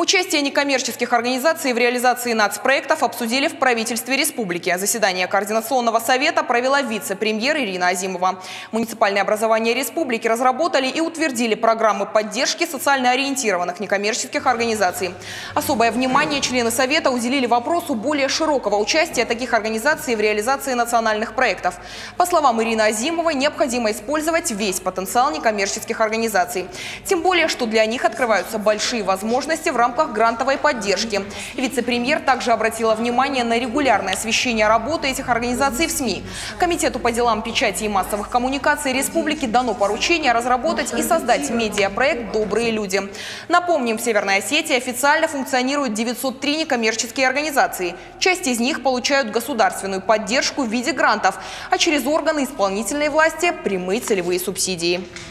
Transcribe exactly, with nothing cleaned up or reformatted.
Участие некоммерческих организаций в реализации нацпроектов обсудили в правительстве республики. Заседание Координационного совета провела вице-премьер Ирина Азимова. Муниципальное образование республики разработали и утвердили программы поддержки социально ориентированных некоммерческих организаций. Особое внимание члены совета уделили вопросу более широкого участия таких организаций в реализации национальных проектов. По словам Ирины Азимовой, необходимо использовать весь потенциал некоммерческих организаций. Тем более, что для них открываются большие возможности в рамках грантовой поддержки. Вице-премьер также обратила внимание на регулярное освещение работы этих организаций в СМИ. Комитету по делам печати и массовых коммуникаций республики дано поручение разработать и создать медиапроект «Добрые люди». Напомним, в Северной Осетии официально функционируют девятьсот три некоммерческие организации. Часть из них получают государственную поддержку в виде грантов, а через органы исполнительной власти – прямые целевые субсидии.